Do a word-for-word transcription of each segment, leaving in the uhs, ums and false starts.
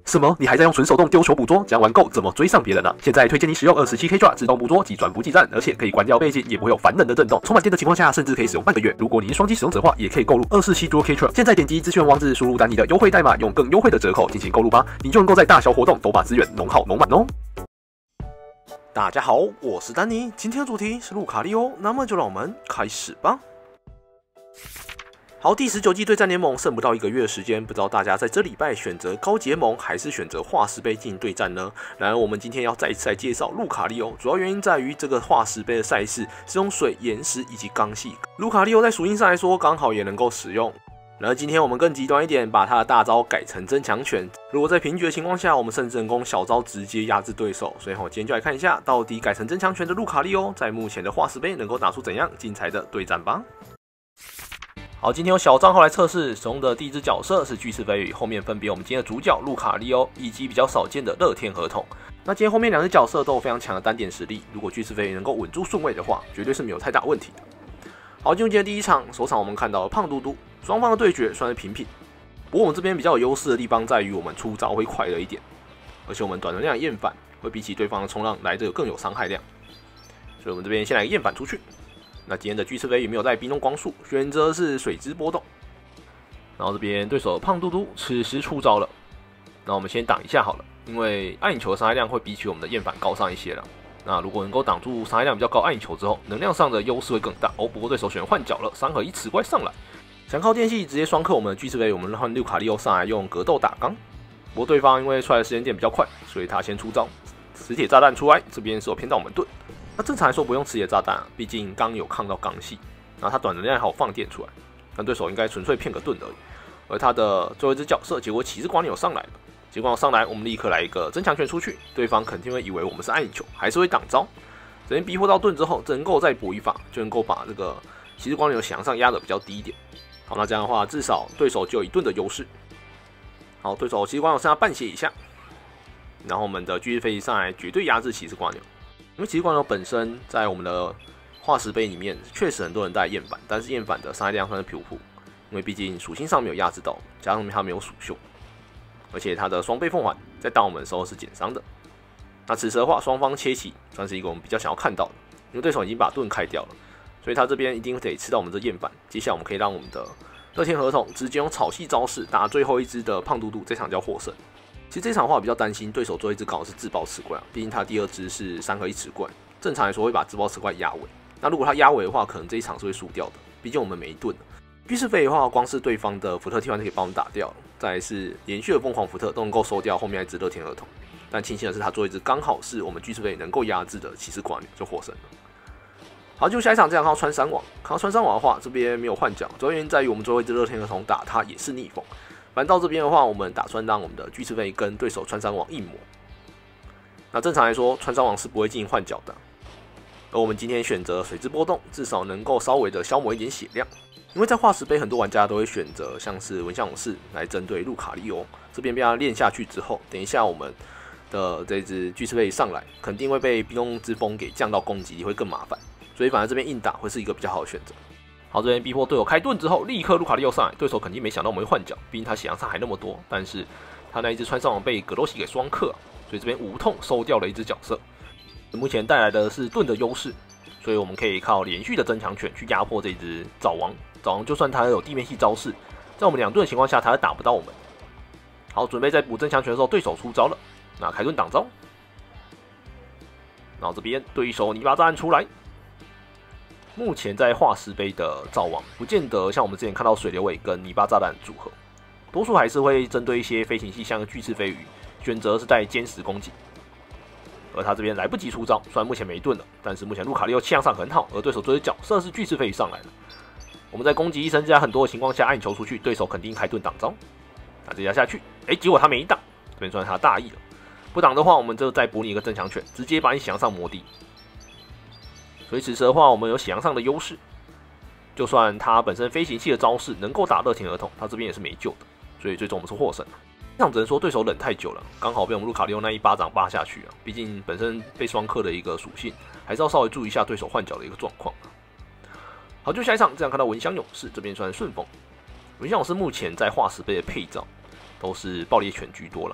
什么？你还在用纯手动丢球捕捉？这样玩够怎么追上别人啊？现在推荐你使用二十七 K Draw 自动捕捉及转不计站，而且可以关掉背景，也不会有烦人的震动。充满电的情况下，甚至可以使用半个月。如果你是双击使用者的话，也可以购入二十七 Dual K Draw。现在点击资讯网址，输入丹尼的优惠代码，用更优惠的折扣进行购入吧，你就能够在大小活动都把资源弄好弄满哦。大家好，我是丹尼，今天的主题是路卡利欧，那么就让我们开始吧。好，第十九季对战联盟剩不到一个月的时间，不知道大家在这礼拜选择高结盟还是选择化石杯进行对战呢？然而，我们今天要再一次来介绍路卡利欧，主要原因在于这个化石杯的赛事是用水、岩石以及钢系，路卡利欧在属性上来说刚好也能够使用。然而，今天我们更极端一点，把他的大招改成增强拳。如果在平局的情况下，我们甚至能够小招直接压制对手。所以，我今天就来看一下，到底改成增强拳的路卡利欧在目前的化石杯能够打出怎样精彩的对战吧。好，今天有小账号来测试，使用的第一只角色是巨翅飞羽，后面分别我们今天的主角路卡利欧以及比较少见的乐天合同。那今天后面两只角色都有非常强的单点实力，如果巨翅飞羽能够稳住顺位的话，绝对是没有太大问题的。好，进入今天第一场，首场我们看到了胖嘟嘟，双方的对决算是平平。不过我们这边比较有优势的地方在于我们出招会快了一点，而且我们短能量厌反会比起对方的冲浪来的更有伤害量，所以我们这边先来厌反出去。那今天的巨翅飞羽没有带冰冻光束，选择是水之波动。然后这边对手胖嘟嘟此时出招了，那我们先挡一下好了，因为暗影球的伤害量会比起我们的厌反高上一些了。那如果能够挡住伤害量比较高暗影球之后，能量上的优势会更大哦。不过对手选换角了，三合一雌怪上来，想靠电系直接双克我们的巨翅飞羽，我们换路卡利欧上来用格斗打刚。不过对方因为出来的时间点比较快，所以他先出招，磁铁炸弹出来，这边是有偏到我们盾。那正常来说不用磁铁炸弹啊，毕竟刚有抗到钢系，然后他短能量还有放电出来，那对手应该纯粹骗个盾而已。而他的最后一只角色，结果骑士光牛上来了，结果上来我们立刻来一个增强拳出去，对方肯定会以为我们是暗影球，还是会挡招。这边逼迫到盾之后，能够再补一发，就能够把这个骑士光牛血量上压的比较低一点。好，那这样的话，至少对手就有一盾的优势。好，对手骑士光牛剩下半血以下，然后我们的巨翅飞羽上来绝对压制骑士光牛。因为骑士光牛本身在我们的化石杯里面，确实很多人带厌反，但是厌反的伤害量算是普普，因为毕竟属性上没有压制到，加上它没有属秀，而且它的双倍凤环在打我们的时候是减伤的。那此时的话，双方切起算是一个我们比较想要看到的，因为对手已经把盾开掉了，所以他这边一定得吃到我们这厌反。接下来我们可以让我们的乐天合同直接用草系招式打最后一只的胖嘟嘟，这场叫获胜。其实这场的话我比较担心对手最后一只刚好是自爆雌怪啊，毕竟他第二只是三合一雌怪，正常来说会把自爆雌怪压尾。那如果他压尾的话，可能这一场是会输掉的，毕竟我们没盾。巨翅飞羽的话，光是对方的福特替换就可以帮我们打掉了，再来是连续的疯狂福特都能够收掉后面那只乐天儿童。但庆幸的是，他做一只刚好是我们巨翅飞羽能够压制的骑士寡女就获胜了。好，就下一场这样看到穿山网，看到穿山网的话，这边没有换角，主要原因在于我们最后一只乐天儿童打他也是逆风。反正到这边的话，我们打算让我们的巨翅飞羽跟对手穿山网一模。那正常来说，穿山网是不会进行换角的。而我们今天选择水之波动，至少能够稍微的消磨一点血量。因为在化石杯，很多玩家都会选择像是蚊香勇士来针对路卡利欧。这边被他练下去之后，等一下我们的这只巨翅飞羽上来，肯定会被冰冻之风给降到攻击力，会更麻烦。所以反而这边硬打会是一个比较好的选择。好，这边逼迫队友开盾之后，立刻路卡利欧上来，对手肯定没想到我们会换角，毕竟他血量差还那么多。但是他那一只穿上网被格罗西给双克，所以这边无痛收掉了一只角色。目前带来的是盾的优势，所以我们可以靠连续的增强拳去压迫这只沼王。沼王就算他有地面系招式，在我们两盾的情况下，他打不到我们。好，准备在补增强拳的时候，对手出招了，那开盾挡招。然后这边对手泥巴炸弹出来。目前在化石杯的沼王，不见得像我们之前看到水流尾跟泥巴炸弹组合，多数还是会针对一些飞行系，像巨翅飞羽，选择是带歼十攻击。而他这边来不及出招，虽然目前没盾了，但是目前路卡利欧气量上很好，而对手这只角色是巨翅飞羽上来了。我们在攻击一升加很多的情况下，暗球出去，对手肯定开盾挡招。那这下下去，哎，结果他没挡，这边算是他大意了。不挡的话，我们就再补你一个增强拳，直接把你血量上磨低。所以此时的话，我们有血量上的优势，就算他本身飞行器的招式能够打乐天儿童，他这边也是没救的，所以最终我们是获胜了。这场只能说对手忍太久了，刚好被我们路卡利欧那一巴掌扒下去啊！毕竟本身被双克的一个属性，还是要稍微注意一下对手换角的一个状况。好，就下一场，这样看到蚊香勇士这边算顺风。蚊香勇士目前在化石杯的配招都是爆裂拳居多了，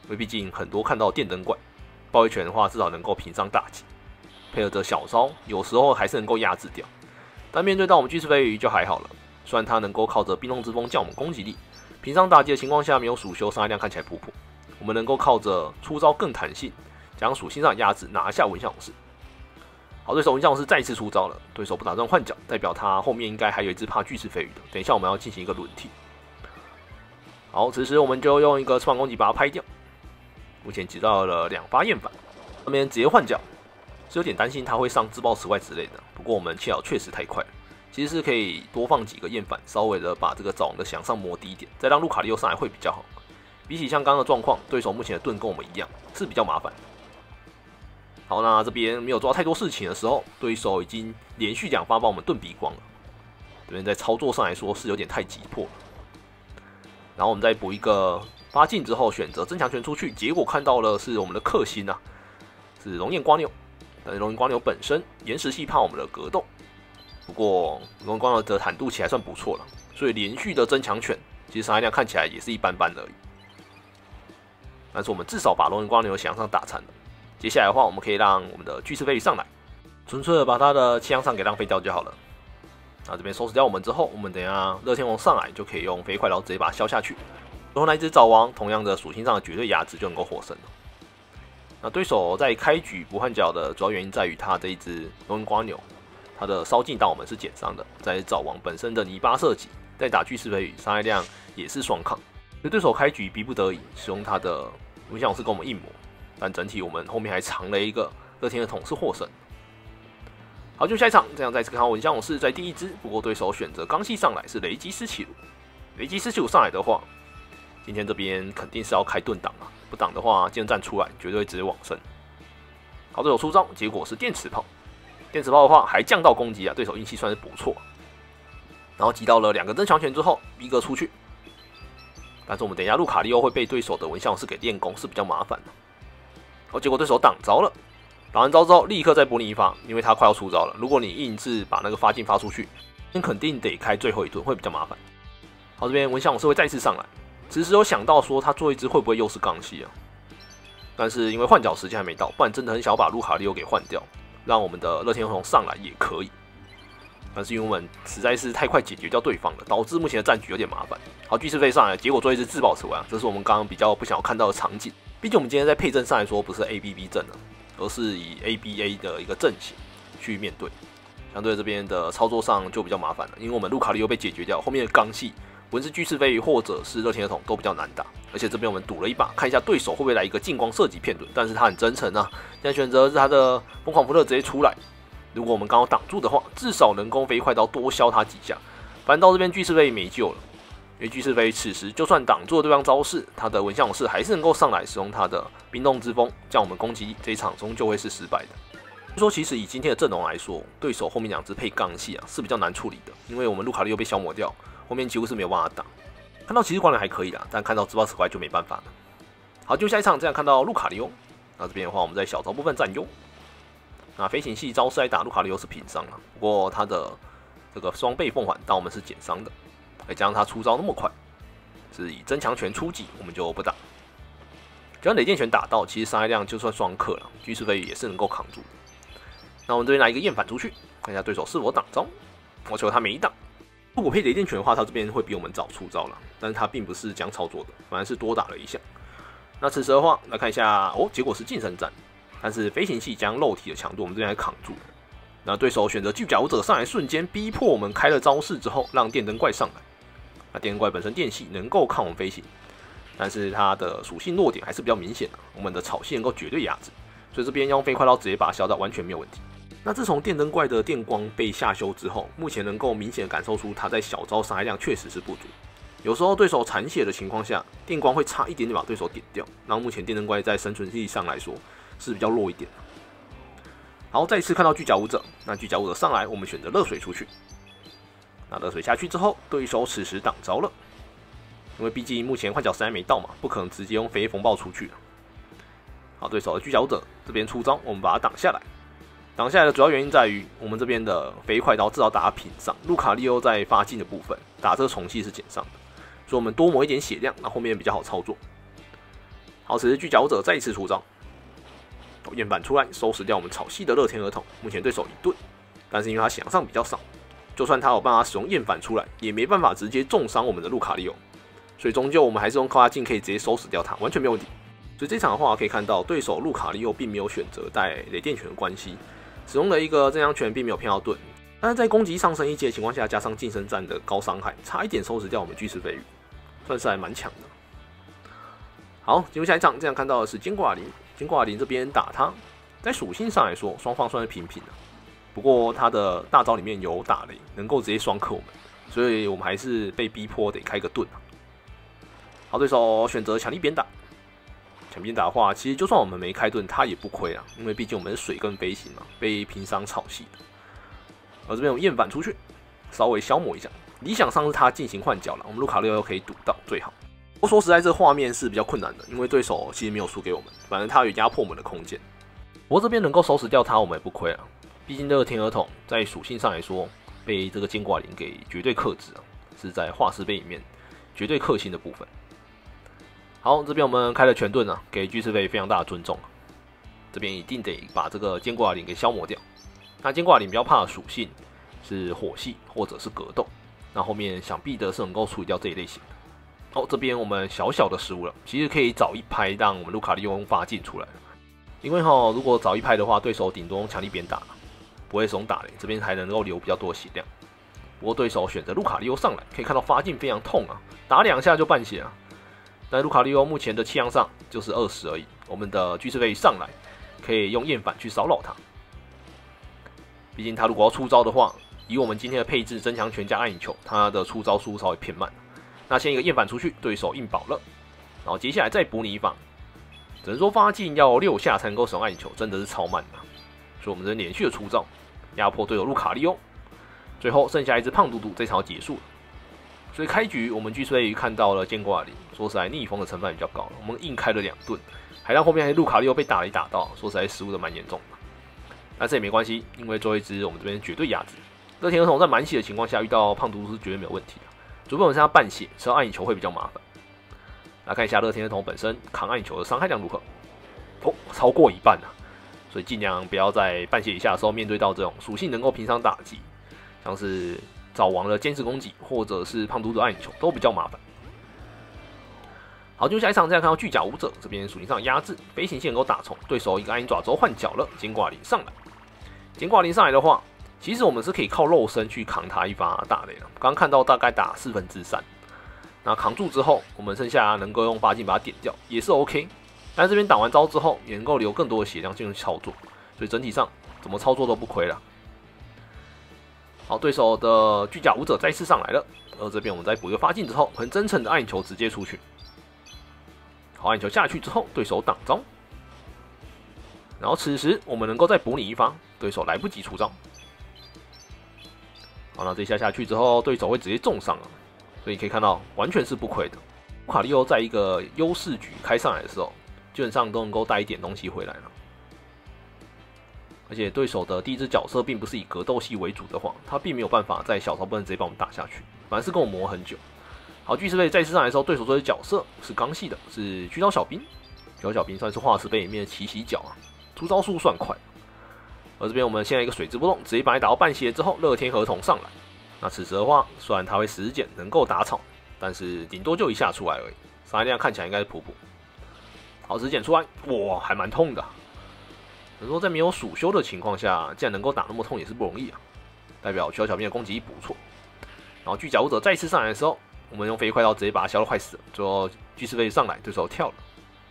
因为毕竟很多看到电灯怪，爆一拳的话至少能够平伤大吉，配合着小招，有时候还是能够压制掉。但面对到我们巨噬飞鱼就还好了，虽然它能够靠着冰冻之风降我们攻击力，平伤大吉的情况下没有鼠修，伤害量看起来普普，我们能够靠着出招更弹性，将属性上的压制拿下文相勇士。好，对手文相勇士再次出招了，对手不打算换角，代表他后面应该还有一只怕巨噬飞鱼的。等一下我们要进行一个轮替。好，此时我们就用一个翅膀攻击把它拍掉。目前集到了两发厌反，那边直接换角，是有点担心他会上自爆石块之类的。不过我们切角确实太快了，其实是可以多放几个厌反，稍微的把这个早王的翔上磨低一点，再让路卡利欧上来会比较好。比起像刚刚的状况，对手目前的盾跟我们一样是比较麻烦的。好，那这边没有做到太多事情的时候，对手已经连续两发把我们盾逼光了。这边在操作上来说是有点太急迫了。然后我们再补一个发进之后，选择增强拳出去，结果看到了是我们的克星啊，是龙焰瓜牛。但是龙焰瓜牛本身岩石系怕我们的格斗，不过龙焰瓜牛的坦度起来算不错了，所以连续的增强拳其实伤害量看起来也是一般般而已。但是我们至少把龙焰瓜牛想上打残了。接下来的话，我们可以让我们的巨噬飞鱼上来，纯粹的把它的气象上给浪费掉就好了。那这边收拾掉我们之后，我们等一下热天王上来就可以用飞快刀直接把它削下去。然后那一只藻王，同样的属性上的绝对压制就能够获胜了。那对手在开局不换角的主要原因在于他这一只龙焰瓜牛，它的烧尽到我们是减伤的，在藻王本身的泥巴射击，再打巨噬飞鱼伤害量也是双抗，所以对手开局逼不得已使用他的文相勇士跟我们硬磨。但整体我们后面还藏了一个乐天的统是获胜。好，就下一场，这样再次看到文相勇士在第一支，不过对手选择刚系上来是雷击斯奇鲁。雷击斯奇鲁上来的话，今天这边肯定是要开盾挡啊，不挡的话，近战出来绝对直接往生。好，对手出招，结果是电磁炮。电磁炮的话还降到攻击啊，对手运气算是不错。然后击到了两个增强拳之后，逼哥出去。但是我们等一下路卡利欧会被对手的文相勇士给练功，是比较麻烦的。哦，结果对手挡招了，挡完招之后立刻再补你一发，因为他快要出招了。如果你硬是把那个发劲发出去，那肯定得开最后一盾，会比较麻烦。好，这边文相勇士会再次上来，只是有想到说他做一只会不会又是刚系啊？但是因为换角时间还没到，不然真的很想要把路卡利欧给换掉，让我们的乐天红上来也可以。但是因为我们实在是太快解决掉对方了，导致目前的战局有点麻烦。好，巨噬飞上来，结果做一只自爆石块啊，这是我们刚刚比较不想要看到的场景。毕竟我们今天在配阵上来说，不是 A B B 阵了，而是以 A B A 的一个阵型去面对，相对这边的操作上就比较麻烦了，因为我们路卡利欧被解决掉，后面的刚系，无论是巨噬飞鱼或者是热天的桶都比较难打，而且这边我们赌了一把，看一下对手会不会来一个近光射击片盾，但是他很真诚啊，现在选择是他的疯狂福特直接出来，如果我们刚好挡住的话，至少能够飞快刀多削他几下，反正到这边巨噬飞鱼没救了。因为巨噬飞鱼此时就算挡住了对方招式，他的文相勇士还是能够上来使用他的冰冻之风将我们攻击力，这一场终究会是失败的。说其实以今天的阵容来说，对手后面两只配钢系啊是比较难处理的，因为我们路卡利又被消磨掉，后面几乎是没有办法打。看到骑士官人还可以啦，但看到自爆石块就没办法了。好，就下一场这样看到路卡利欧，那这边的话我们在小招部分占优，那飞行系招式来打路卡利欧是平伤了，不过他的这个双倍凤凰当我们是减伤的。再加上他出招那么快，是以增强拳出击，我们就不打。只要雷电拳打到，其实伤害量就算双克了，巨噬飞鱼也是能够扛住的。那我们这边拿一个厌反出去，看一下对手是否挡招。我求他没挡。如果配雷电拳的话，他这边会比我们早出招了，但是他并不是这样操作的，反而是多打了一下。那此时的话，来看一下哦，结果是近身战，但是飞行系将肉体的强度我们这边还扛住了。那对手选择巨甲武者上来，瞬间逼迫我们开了招式之后，让电灯怪上来。那电灯怪本身电系能够抗我们飞行，但是它的属性弱点还是比较明显的，我们的草系能够绝对压制，所以这边要用飞快刀直接把它削到完全没有问题。那自从电灯怪的电光被下修之后，目前能够明显感受出它在小招伤害量确实是不足。有时候对手残血的情况下，电光会差一点点把对手点掉，然后目前电灯怪在生存力上来说是比较弱一点的。好，再一次看到巨甲武者，那巨甲武者上来，我们选择热水出去。那热水下去之后，对手此时挡招了，因为毕竟目前换角时还没到嘛，不可能直接用飞风暴出去。好，对手的巨甲武者这边出招，我们把它挡下来。挡下来的主要原因在于，我们这边的飞快刀至少打它平上，路卡利欧在发劲的部分打这个重器是减伤的，所以我们多磨一点血量，那后面比较好操作。好， 好，此时巨角者再一次出招，厌反出来收拾掉我们草系的乐天儿童。目前对手一盾，但是因为他血量上比较少，就算他有办法使用厌反出来，也没办法直接重伤我们的路卡利欧，所以终究我们还是用靠他镜可以直接收拾掉他，完全没有问题。所以这场的话可以看到，对手路卡利欧并没有选择带雷电拳的关系，使用了一个正向拳，并没有骗到盾。但是在攻击上升一阶的情况下，加上近身战的高伤害，差一点收拾掉我们巨石飞鱼，算是还蛮强的。好，进入下一场，这样看到的是坚挂林，坚挂林这边打他，在属性上来说，双方算是平平的。不过他的大招里面有打雷，能够直接双克我们，所以我们还是被逼迫得开个盾。好，对手选择强力鞭打。强鞭打的话，其实就算我们没开盾，他也不亏啊，因为毕竟我们是水跟飞行嘛，被平伤草系的。而这边我厌反出去，稍微消磨一下。理想上是他进行换角了，我们路卡利欧可以堵到最好。不过说实在，这画面是比较困难的，因为对手其实没有输给我们，反正他有压迫我们的空间。不过这边能够收拾掉他，我们也不亏啊。毕竟这个天鹅桶在属性上来说，被这个坚挂林给绝对克制啊，是在化石碑里面绝对克星的部分。好，这边我们开了全盾啊，给巨石飞非常大的尊重。这边一定得把这个坚挂林给消磨掉。那坚挂林比较怕的属性是火系或者是格斗，那后面想必的是能够处理掉这一类型的。哦，这边我们小小的失误了，其实可以早一拍让我们卢卡利欧用发进出来了。因为哈，如果早一拍的话，对手顶多用强力鞭打，不会使用打雷，这边还能够留比较多的血量。不过对手选择卢卡利欧上来，可以看到发进非常痛啊，打两下就半血啊。但卢卡利欧目前的气量上就是二十而已，我们的巨石飞上来可以用厌反去骚扰他。毕竟他如果要出招的话，以我们今天的配置增强拳加暗影球，他的出招速度稍微偏慢。那先一个厌反出去，对手硬保了，然后接下来再补你一发，只能说发进要六下才能够使用暗影球，真的是超慢的。所以我们这连续的出招，压迫队友路卡利欧，最后剩下一只胖嘟嘟，这场结束了。所以开局我们巨石飞看到了坚挂林，说实在逆风的成分比较高了，我们硬开了两盾，还让后面路卡利欧被打雷打到，说实在失误的蛮严重的。但是也没关系，因为最后一支我们这边绝对压制。乐天儿童在满血的情况下遇到胖嘟嘟是绝对没有问题的，除非我们剩下半血，吃到暗影球会比较麻烦。来看一下乐天儿童本身扛暗影球的伤害量如何，哦，超过一半啊！所以尽量不要在半血以下的时候面对到这种属性能够平常打击，像是早王的坚持攻击或者是胖嘟嘟的暗影球都比较麻烦。好，就下一场再看到巨甲武者这边属性上压制，飞行线能够打冲，对手一个暗影爪之后换角了，坚挂林上来。坚挂林上来的话，其实我们是可以靠肉身去扛他一发大雷了。刚刚看到大概打四分之三，那扛住之后，我们剩下能够用发劲把它点掉，也是 OK。但这边打完招之后，也能够留更多的血量进行操作，所以整体上怎么操作都不亏了。好，对手的巨甲武者再次上来了，而这边我们再补一个发劲之后，很真诚的暗影球直接出去。好，暗影球下去之后，对手挡招，然后此时我们能够再补你一发，对手来不及出招。好，那这一下下去之后，对手会直接重伤了，所以可以看到完全是不亏的。卢卡利欧在一个优势局开上来的时候，基本上都能够带一点东西回来了。而且对手的第一只角色并不是以格斗系为主的话，他并没有办法在小招不能直接把我们打下去，反而是跟我磨很久。好，巨石飞再次上来的时候，对手这只角色是刚系的，是巨刀小兵。巨刀小兵算是化石碑里面的奇袭角啊，出招速算快。而这边我们现在一个水之波动，直接把你打到半血之后，乐天合同上来。那此时的话，虽然他会时减能够打草，但是顶多就一下出来而已，伤害量看起来应该是普普。好，时减出来，哇，还蛮痛的、啊。只能说在没有暑修的情况下，竟然能够打那么痛也是不容易啊，代表巨刀小兵的攻击力不错。然后巨甲武者再次上来的时候，我们用飞快刀直接把他削到快死了，最后巨石飞上来，对手跳了。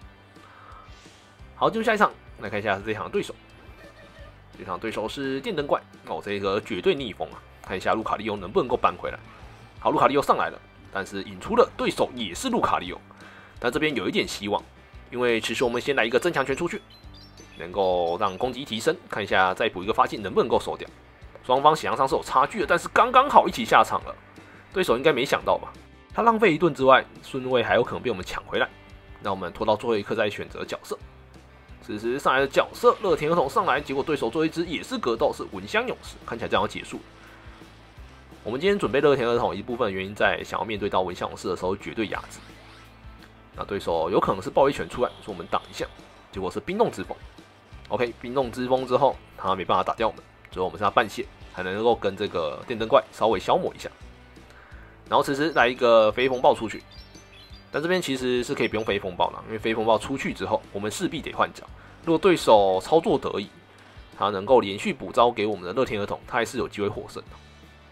好，进入下一场，来看一下这场对手。这场对手是电灯怪哦，这个绝对逆风啊！看一下路卡利欧能不能够扳回来。好，路卡利欧上来了，但是引出了对手也是路卡利欧，但这边有一点希望，因为其实我们先来一个增强拳出去，能够让攻击提升。看一下再补一个发劲能不能够收掉。双方血量上是有差距的，但是刚刚好一起下场了。对手应该没想到吧？他浪费一盾之外，顺位还有可能被我们抢回来。那我们拖到最后一刻再选择角色。此时上来的角色乐天儿童上来，结果对手最后一只也是格斗，是蚊香勇士，看起来这样要结束。我们今天准备乐天儿童一部分原因在想要面对到蚊香勇士的时候绝对压制。 那对手有可能是爆一拳出来，说我们挡一下，结果是冰冻之风。OK， 冰冻之风之后，他没办法打掉我们，最后我们剩下半血，才能够跟这个电灯怪稍微消磨一下。然后此时来一个飞风暴出去，但这边其实是可以不用飞风暴了，因为飞风暴出去之后，我们势必得换角。如果对手操作得宜，他能够连续补招给我们的乐天儿童，他还是有机会获胜的。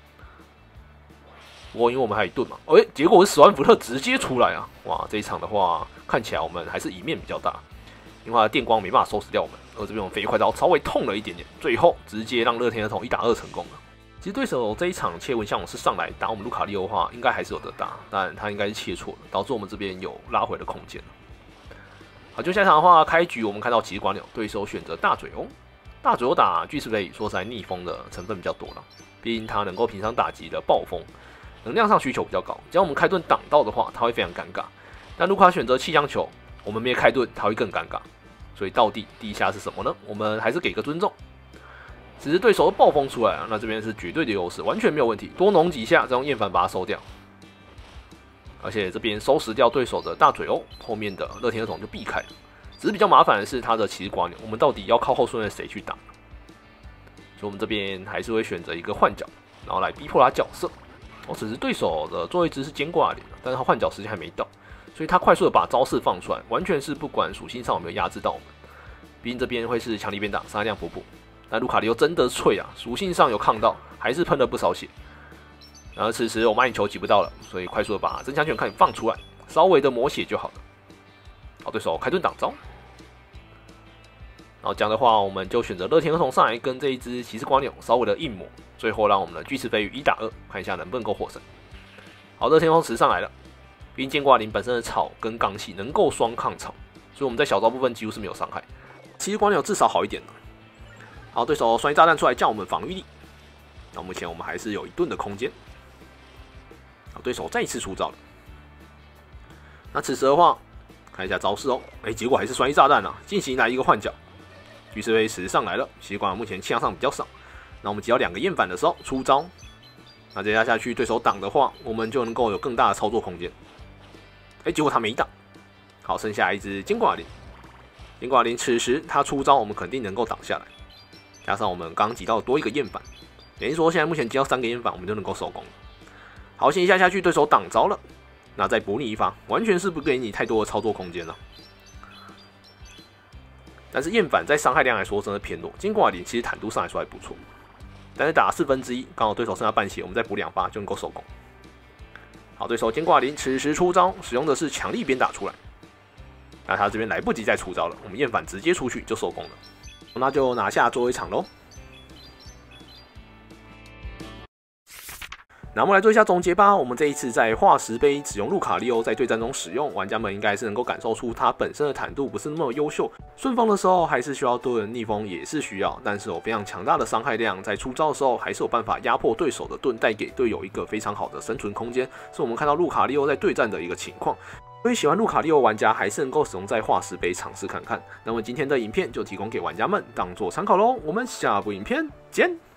不过因为我们还有一盾嘛，哎、欸，结果是十万伏特直接出来啊！哇，这一场的话看起来我们还是赢面比较大，因为他的电光没办法收拾掉我们，而这边我们飞快刀稍微痛了一点点，最后直接让乐天儿童一打二成功了。其实对手这一场切文象勇士上来打我们卢卡利欧的话，应该还是有得打，但他应该是切错了，导致我们这边有拉回的空间。好，就下场的话，开局我们看到骑士瓜鸟对手选择大嘴欧，大嘴欧打巨石雷，说实在逆风的成分比较多了，毕竟他能够平常打击的暴风。能量上需求比较高，只要我们开盾挡到的话，他会非常尴尬。但卢卡选择气象球，我们没开盾，他会更尴尬。所以到底第一下是什么呢？我们还是给个尊重。只是对手的暴风出来啊，那这边是绝对的优势，完全没有问题。多农几下，再用厌烦把它收掉。而且这边收拾掉对手的大嘴欧，后面的乐天儿童就避开了。只是比较麻烦的是他的骑士瓜牛，我们到底要靠后顺的谁去打？所以我们这边还是会选择一个换角，然后来逼迫他角色。哦，此时对手的最后一只是尖挂脸，但是他换角时间还没到，所以他快速的把招式放出来，完全是不管属性上有没有压制到我们。毕竟这边会是强力鞭打，伤害量补补。那卢卡利欧真的脆啊，属性上有抗到，还是喷了不少血。然而此时我们暗影球挤不到了，所以快速的把增强拳看放出来，稍微的抹血就好了。好，对手开盾挡招。然后这样的话，我们就选择乐天儿童上来跟这一只骑士瓜牛稍微的硬磨，最后让我们的巨齿飞鱼一打二，看一下能不能够获胜。好，乐天儿童池上来了，毕竟剑挂鳞本身的草跟罡气能够双抗草，所以我们在小招部分几乎是没有伤害。骑士瓜牛至少好一点了。好，对手双翼炸弹出来降我们防御力，那目前我们还是有一盾的空间。好，对手再一次出招了。那此时的话，看一下招式哦，哎、欸，结果还是双翼炸弹啊，进行来一个换角。巨石飞石上来了，骑士瓜牛目前气量上比较少。那我们只要两个厌反的时候出招，那接下下去对手挡的话，我们就能够有更大的操作空间。哎、欸，结果他没挡。好，剩下一只金挂鳞。金挂鳞此时他出招，我们肯定能够挡下来。加上我们刚挤到多一个厌反，等于说现在目前挤到三个厌反，我们就能够收工了。好，先一下下去，对手挡招了，那再补你一发，完全是不给你太多的操作空间了。但是厌反在伤害量来说真的偏弱，金挂鳞其实坦度上来说还不错，但是打四分之一，刚好对手剩下半血，我们再补两发就能够收工。好，对手金挂鳞此时出招，使用的是强力鞭打出来，那他这边来不及再出招了，我们厌反直接出去就收工了，那就拿下最后一场喽。那我们来做一下总结吧。我们这一次在化石杯使用路卡利欧在对战中使用，玩家们应该是能够感受出它本身的坦度不是那么优秀。顺风的时候还是需要盾，逆风也是需要，但是有非常强大的伤害量，在出招的时候还是有办法压迫对手的盾，带给队友一个非常好的生存空间，是我们看到路卡利欧在对战的一个情况。所以喜欢路卡利欧玩家还是能够使用在化石杯尝试看看。那么今天的影片就提供给玩家们当做参考喽，我们下部影片见。